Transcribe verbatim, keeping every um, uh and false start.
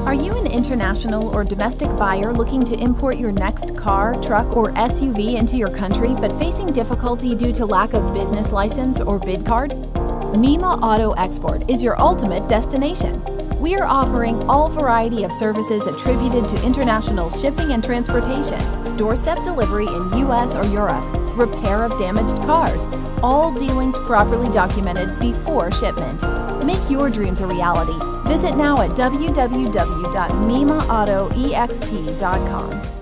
Are you an international or domestic buyer looking to import your next car, truck, or S U V into your country but facing difficulty due to lack of business license or bid card? Mima Auto Export is your ultimate destination. We are offering all variety of services attributed to international shipping and transportation, doorstep delivery in U S or Europe, repair of damaged cars, all dealings properly documented before shipment. Make your dreams a reality. Visit now at w w w dot mima auto e x p dot com.